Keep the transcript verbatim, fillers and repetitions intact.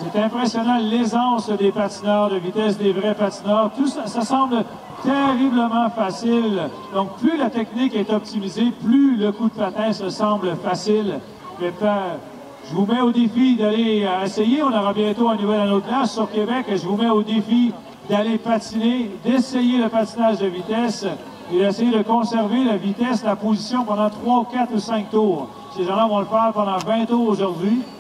C'est impressionnant l'aisance des patineurs de vitesse, des vrais patineurs. Tout ça, ça semble terriblement facile. Donc, plus la technique est optimisée, plus le coup de patin se semble facile. Mais, je vous mets au défi d'aller essayer. On aura bientôt un nouvel anneau de glace sur Québec. Je vous mets au défi d'aller patiner, d'essayer le patinage de vitesse et d'essayer de conserver la vitesse, la position pendant trois, quatre ou cinq tours. Ces gens-là vont le faire pendant vingt tours aujourd'hui.